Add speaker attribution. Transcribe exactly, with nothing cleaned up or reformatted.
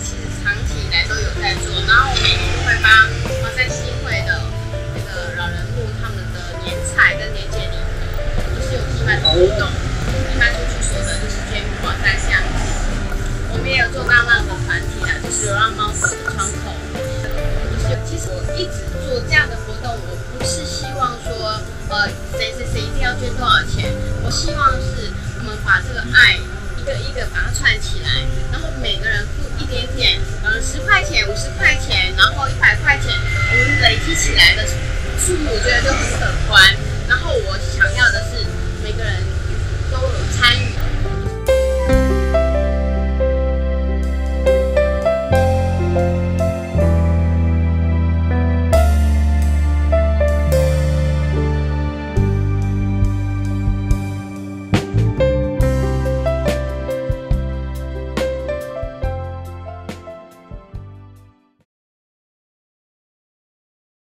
Speaker 1: 其实长期以来都有在做，然后我每年都会帮华山新会的那个老人木他们的年菜跟年节礼盒，就是有替卖的活动，替卖出去所得就是捐给华山乡。我们也有做浪浪的团体啊，就是流浪猫狗的窗口。就是其实我一直做这样的活动，我不是希望说呃谁谁谁一定要捐多少钱，我希望是我们把这个爱一个一个把它串起来，然后